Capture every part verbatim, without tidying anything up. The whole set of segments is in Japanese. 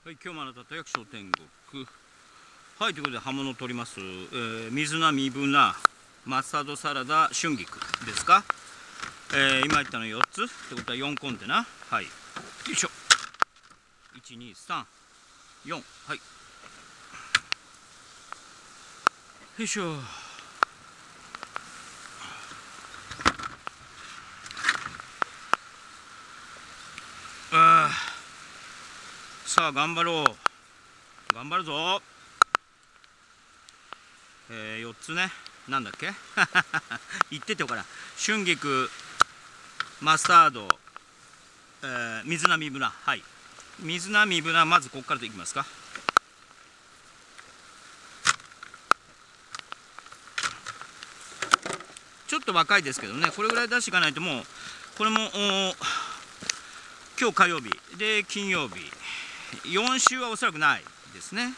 はい、今日もあなたと役所天国。はい、ということで刃物を取ります。えー、水菜、みぶな、マスタードサラダ、春菊ですか。えー、今言ったのよっつってことはよんコンテナ。はい。よいしょ。いち、に、さん、よん。はい。よいしょ。あー。さあ、頑張ろう。頑張るぞ。えー、よっつね。なんだっけ言っててよから春菊、マスタード、えー、水菜、みぶな。はい。水菜、みぶな、まずここからでいきますか。ちょっと若いですけどね、これぐらい出していかないと、もうこれも今日火曜日で金曜日よん週はおそらくないですね。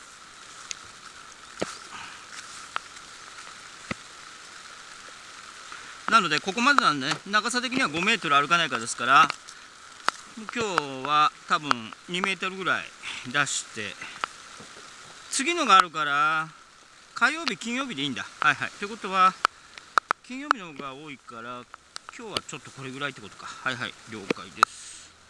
なのでここまでなんでね、長さ的にはごメートル歩かないかですから、今日は多分にメートルぐらい出して、次のがあるから火曜日金曜日でいいんだ。はいはい。ということは金曜日の方が多いから、今日はちょっとこれぐらいってことか。はいはい、了解です。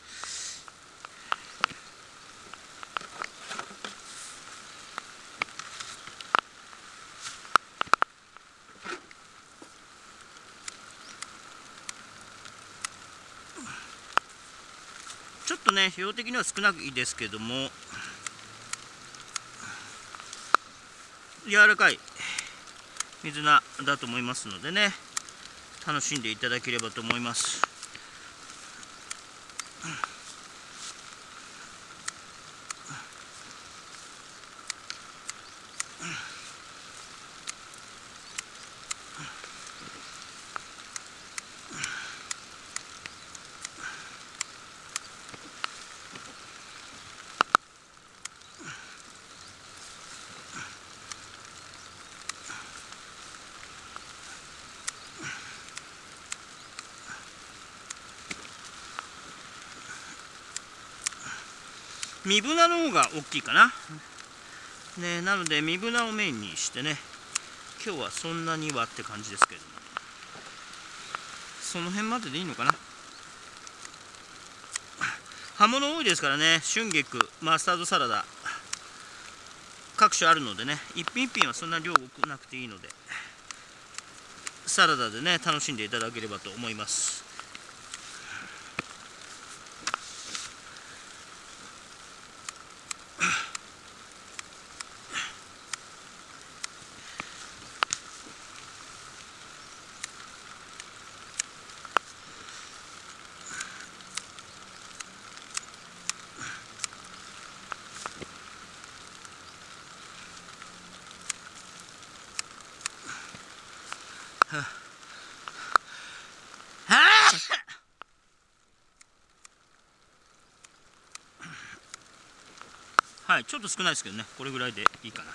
ちょっとね、量的には少ないですけども、柔らかい水菜だと思いますのでね、楽しんでいただければと思います。みぶなの方が大きいかな。ね、なのでみぶなをメインにしてね、今日はそんなにはって感じですけども、その辺まででいいのかな。葉物多いですからね、春菊、マスタードサラダ、各種あるのでね、一品一品はそんな量多くなくていいので、サラダでね、楽しんでいただければと思います。はい、ちょっと少ないですけどね、これぐらいでいいかな。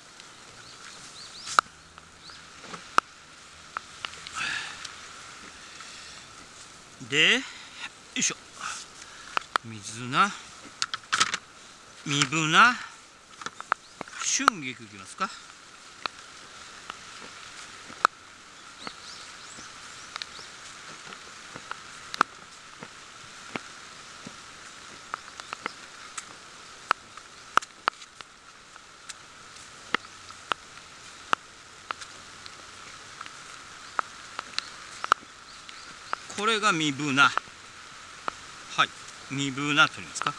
で、よいしょ。水菜、みぶな、春菊いきますか。これがみぶな。はい、みぶな取りますか。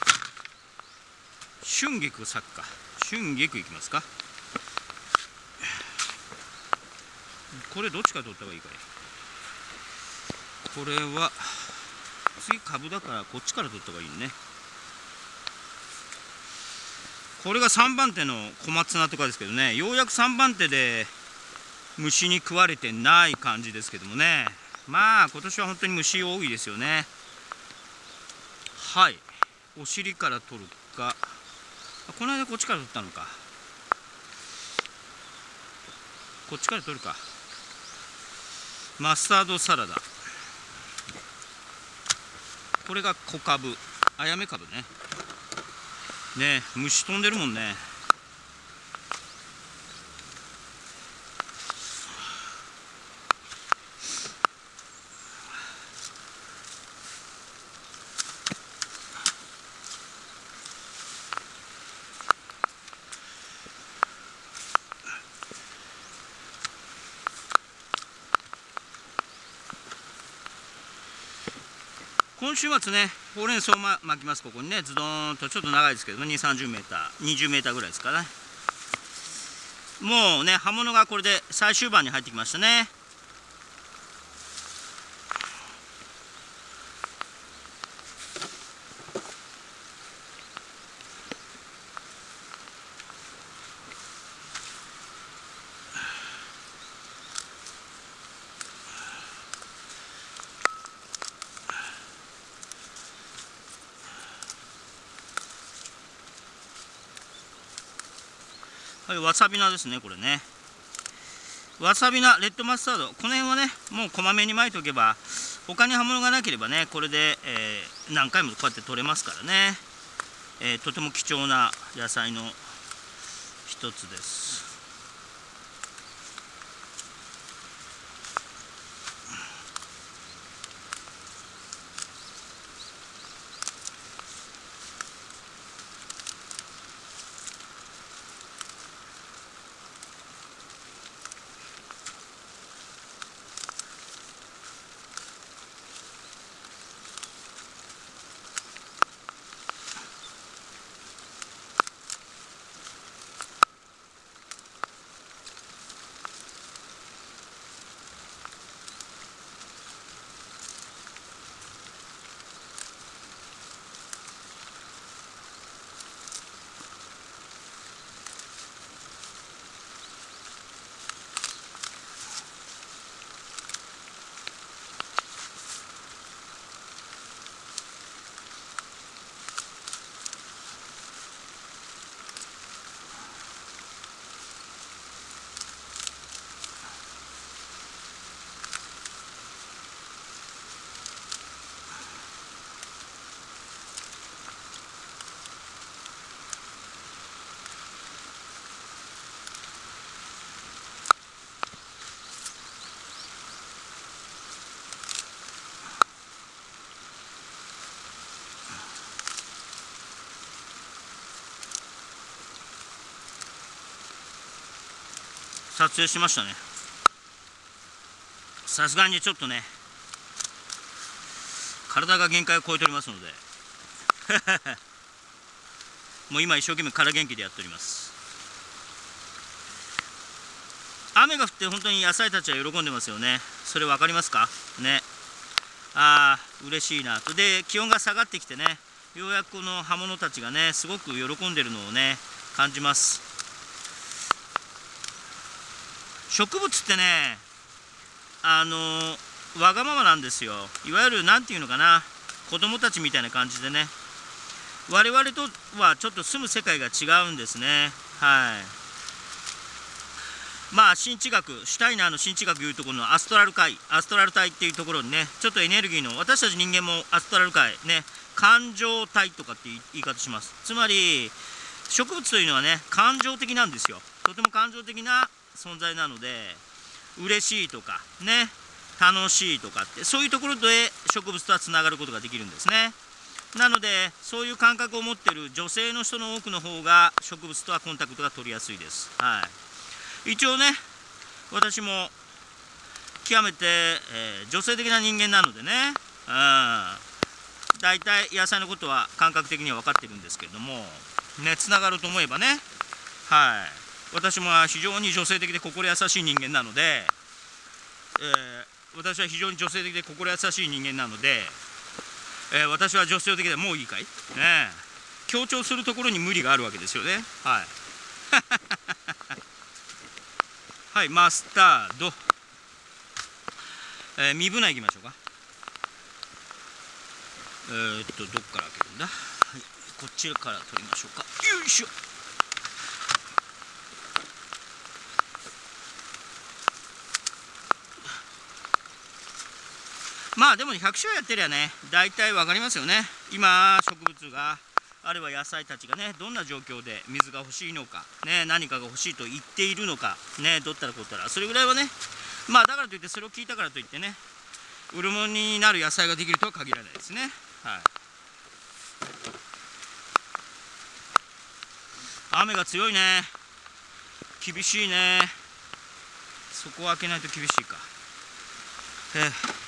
春菊さっきか。春菊いきますか。これどっちから取った方がいいかい。これは次株だからこっちから取った方がいいね。これがさんばん手の小松菜とかですけどね、ようやくさんばん手で虫に食われてない感じですけどもね。まあ今年は本当に虫多いですよね。はい、お尻から取るか、この間こっちから取ったのか、こっちから取るか。マスタードサラダ、これが小株、あやめ株ね。 ね、虫飛んでるもんね。今週末ね、ほうれん草をま巻きます。ここにね、ズドーンと、ちょっと長いですけど、にじゅう、さんじゅうメーター、にじゅうメーターぐらいですかね。もうね、葉物がこれで最終盤に入ってきましたね。はい、わさび菜ですね、これね。わさび菜、レッドマスタード、この辺はね、もうこまめに巻いておけば、他に葉物がなければね、これで、えー、何回もこうやって取れますからね、えー、とても貴重な野菜の一つです。撮影しましたね。さすがにちょっとね、体が限界を超えておりますのでもう今一生懸命空元気でやっております。雨が降って本当に野菜たちは喜んでますよね。それ分かりますかね。ああ嬉しいなと。で気温が下がってきてね、ようやくこの葉物たちがねすごく喜んでるのをね感じます。植物ってね、あのわがままなんですよ。いわゆる何て言うのかな、子供たちみたいな感じでね、我々とはちょっと住む世界が違うんですね。はい。まあ新地学、シュタイナーの新地学いうところのアストラル界、アストラル体っていうところにね、ちょっとエネルギーの、私たち人間もアストラル界ね、感情体とかって言い方します。つまり植物というのはね感情的なんですよ。とても感情的な存在なので、嬉しいとかね、楽しいとかって、そういうところで植物とはつながることができるんですね。なのでそういう感覚を持っている女性の人の多くの方が植物とはコンタクトが取りやすいです。はい、一応ね私も極めて、えー、女性的な人間なのでね、うん、だいたい野菜のことは感覚的には分かってるんですけれどもね、つながると思えばね、はい、私も非常に女性的で心優しい人間なので、えー、私は非常に女性的で心優しい人間なので、えー、私は女性的でもういいかい、ね、強調するところに無理があるわけですよね。はいはい、マスタード、えー、ミブナいきましょうか。えー、っとどっから開けるんだ、はい、こっちから取りましょうか。よいしょ。まあでもひゃく種類やってりゃね大体分かりますよね。今植物があるいは野菜たちがねどんな状況で水が欲しいのか、ね、何かが欲しいと言っているのか、ね、どったらこったらそれぐらいはね、まあだからといってそれを聞いたからといってね売るものになる野菜ができるとは限らないですね。はい、雨が強いね、厳しいね。そこを開けないと厳しいか。えー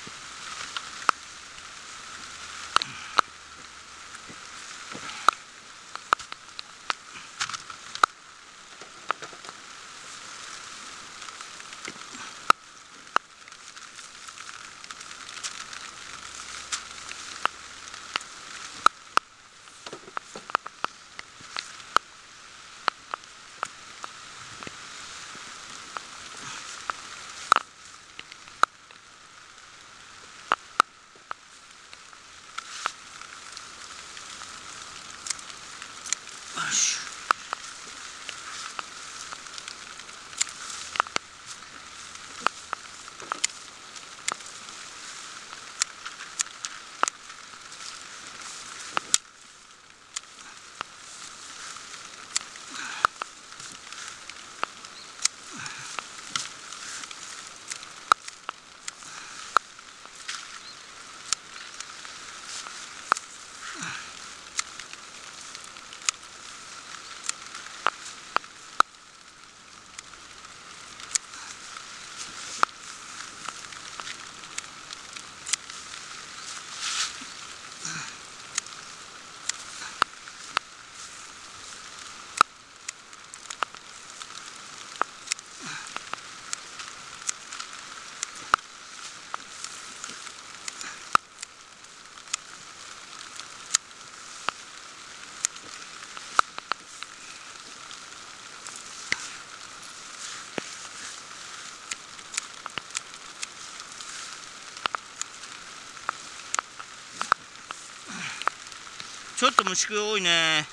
ちょっと虫食い多いね。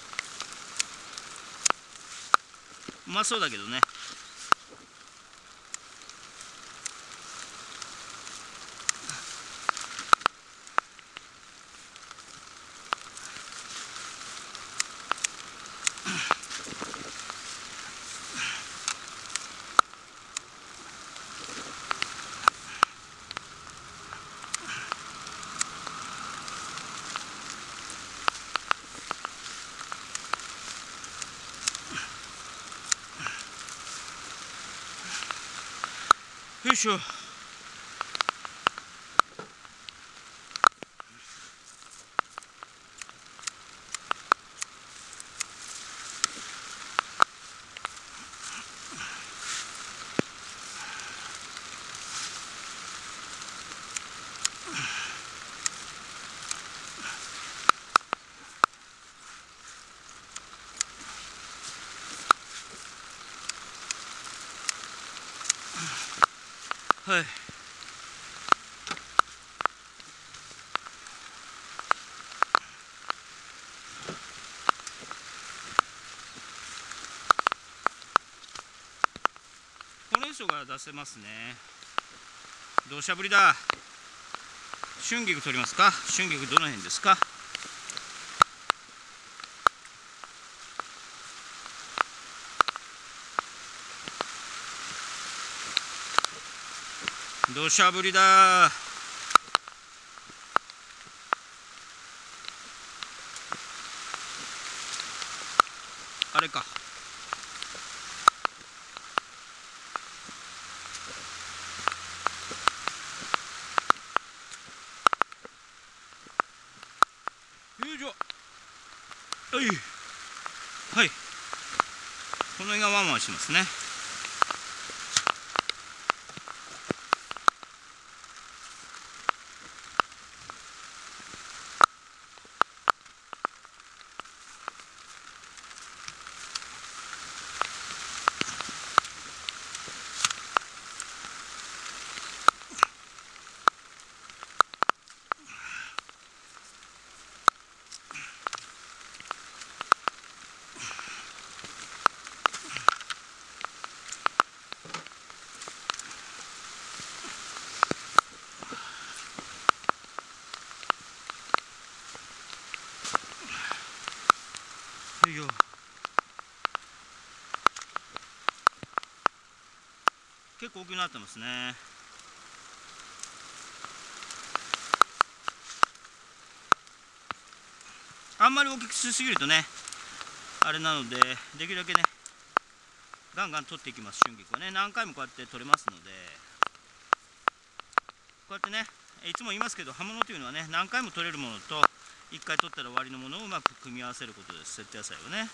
うまそうだけどね。よいしょ。はい。ほうれん草が出せますね。土砂降りだ。春菊取りますか。春菊どの辺ですか。土砂降りだ。あれか。よいしょ。はい。はい。この辺がワンワンしますね。 結構大きくなってますね。あんまり大きくしすぎるとねあれなので、できるだけねガンガン取っていきます。春菊はね何回もこうやって取れますので、こうやってねいつも言いますけど、葉物というのはね何回も取れるものといっかい取ったら終わりのものをうまく組み合わせることです。接地野菜をね。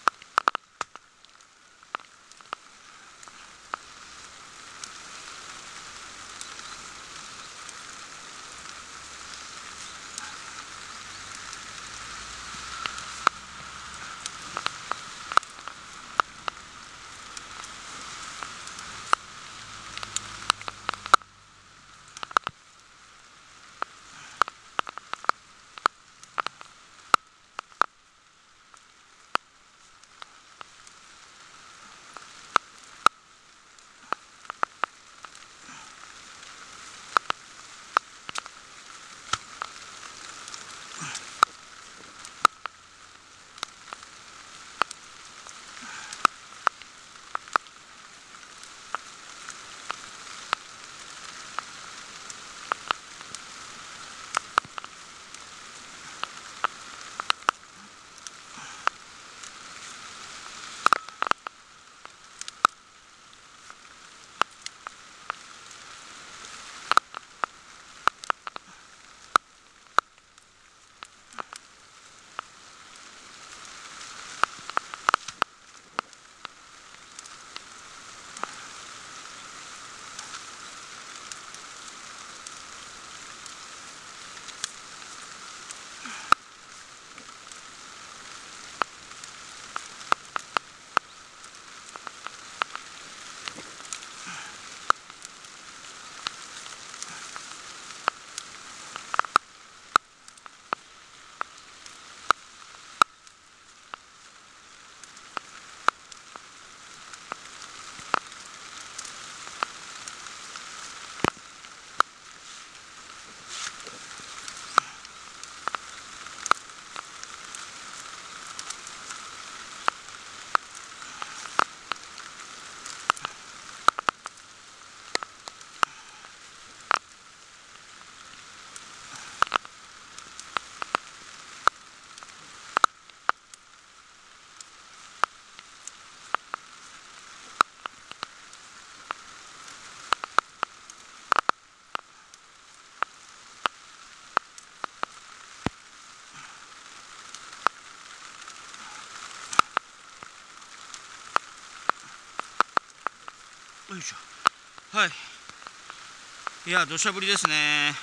よいしょ。はい、いや土砂降りですね。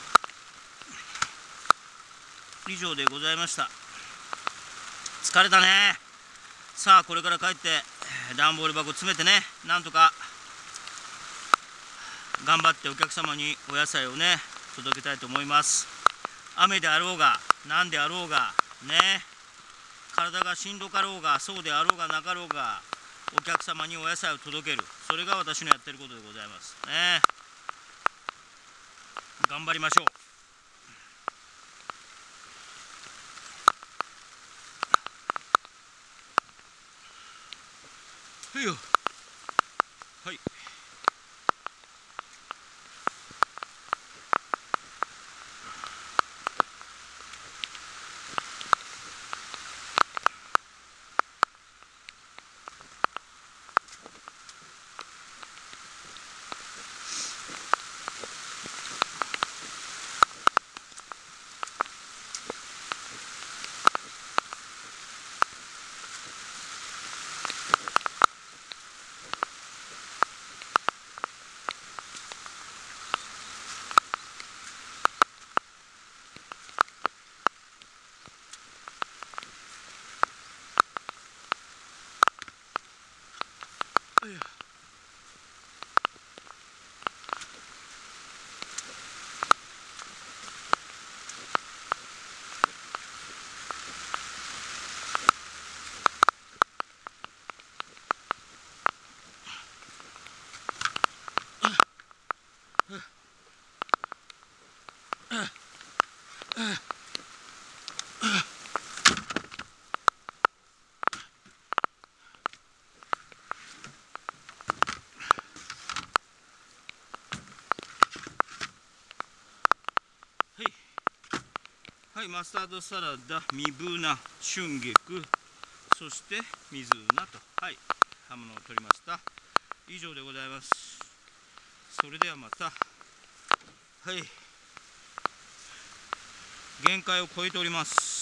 以上でございました。疲れたね。さあこれから帰って段ボール箱詰めてね、なんとか頑張ってお客様にお野菜をね届けたいと思います。雨であろうが何であろうがね、体がしんどかろうがそうであろうがなかろうがお客様にお野菜を届ける、それが私のやってることでございますね。頑張りましょう。はいよ。はい。 はい、マスタードサラダ、ミブナ、春菊、そして水菜と、はい、刃物を取りました。以上でございます。それではまた。はい、限界を超えております。